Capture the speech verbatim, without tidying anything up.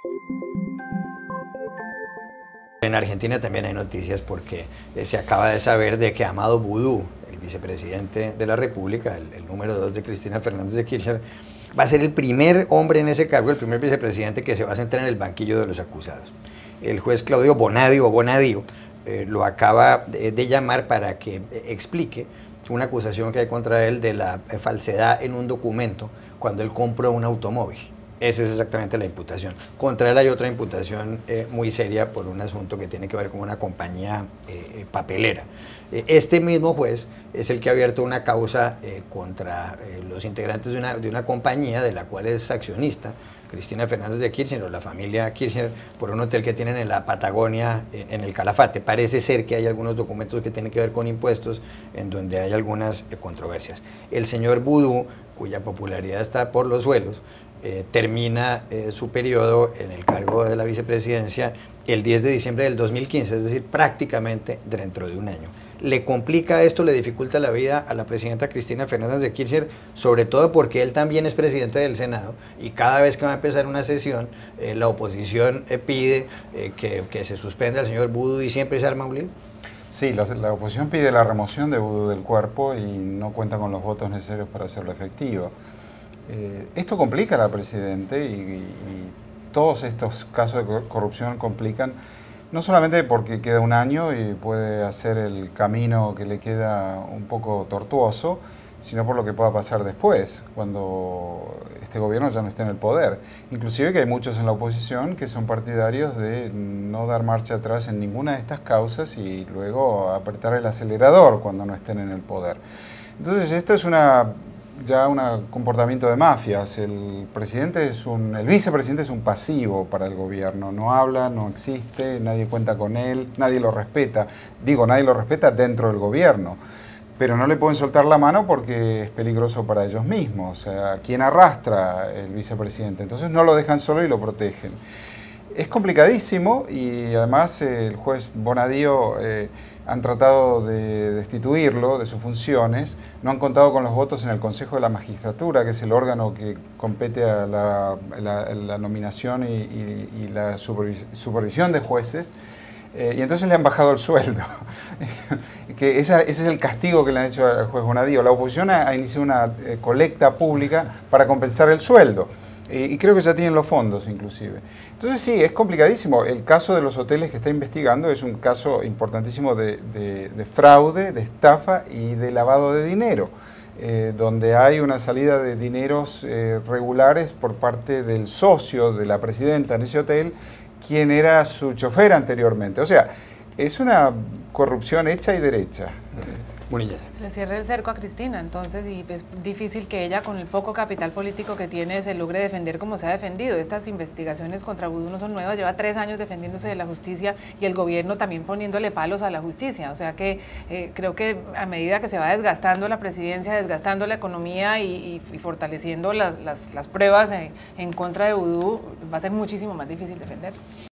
En Argentina también hay noticias porque eh, se acaba de saber de que Amado Vudú, el vicepresidente de la República, el, el número dos de Cristina Fernández de Kirchner, va a ser el primer hombre en ese cargo, el primer vicepresidente que se va a sentar en el banquillo de los acusados. El juez Claudio Bonadio, o Bonadío, eh, lo acaba de, de llamar para que eh, explique una acusación que hay contra él de la eh, falsedad en un documento cuando él compró un automóvil. Esa es exactamente la imputación. Contra él hay otra imputación eh, muy seria por un asunto que tiene que ver con una compañía eh, papelera. Eh, este mismo juez es el que ha abierto una causa eh, contra eh, los integrantes de una, de una compañía de la cual es accionista, Cristina Fernández de Kirchner, o la familia Kirchner, por un hotel que tienen en la Patagonia, en, en el Calafate. Parece ser que hay algunos documentos que tienen que ver con impuestos en donde hay algunas eh, controversias. El señor Vudú, cuya popularidad está por los suelos, Eh, termina eh, su periodo en el cargo de la vicepresidencia el diez de diciembre del dos mil quince, es decir, prácticamente dentro de un año. Le complica esto, le dificulta la vida a la presidenta Cristina Fernández de Kirchner, sobre todo porque él también es presidente del Senado y cada vez que va a empezar una sesión, eh, la oposición eh, pide eh, que, que se suspenda al señor Vudú y siempre se arma un lío. Sí, la, la oposición pide la remoción de Vudú del cuerpo y no cuenta con los votos necesarios para hacerlo efectivo. Eh, esto complica a la Presidenta y, y, y todos estos casos de corrupción complican, no solamente porque queda un año y puede hacer el camino que le queda un poco tortuoso, sino por lo que pueda pasar después, cuando este gobierno ya no esté en el poder. Inclusive que hay muchos en la oposición que son partidarios de no dar marcha atrás en ninguna de estas causas y luego apretar el acelerador cuando no estén en el poder. Entonces esto es una... ya un comportamiento de mafias. El presidente es un, el vicepresidente es un pasivo para el gobierno, no habla, no existe, nadie cuenta con él, nadie lo respeta. Digo, nadie lo respeta dentro del gobierno, pero no le pueden soltar la mano porque es peligroso para ellos mismos. O sea, ¿quién arrastra el vicepresidente? Entonces no lo dejan solo y lo protegen. Es complicadísimo y además eh, el juez Bonadío eh, han tratado de destituirlo de sus funciones, no han contado con los votos en el Consejo de la Magistratura, que es el órgano que compete a la, la, la nominación y, y, y la supervis supervisión de jueces, eh, y entonces le han bajado el sueldo. que esa, ese es el castigo que le han hecho al juez Bonadío. La oposición ha, ha iniciado una eh, colecta pública para compensar el sueldo. Y creo que ya tienen los fondos, inclusive. Entonces sí, es complicadísimo. El caso de los hoteles que está investigando es un caso importantísimo de, de, de fraude, de estafa y de lavado de dinero, eh, donde hay una salida de dineros eh, regulares por parte del socio de la presidenta en ese hotel, quien era su chofer anteriormente. O sea, es una corrupción hecha y derecha. Munilla. Se le cierra el cerco a Cristina, entonces, y es difícil que ella, con el poco capital político que tiene, se logre defender como se ha defendido. Estas investigaciones contra Vudú no son nuevas, lleva tres años defendiéndose de la justicia y el gobierno también poniéndole palos a la justicia. O sea que eh, creo que a medida que se va desgastando la presidencia, desgastando la economía y, y, y fortaleciendo las, las, las pruebas en, en contra de Vudú, va a ser muchísimo más difícil defender.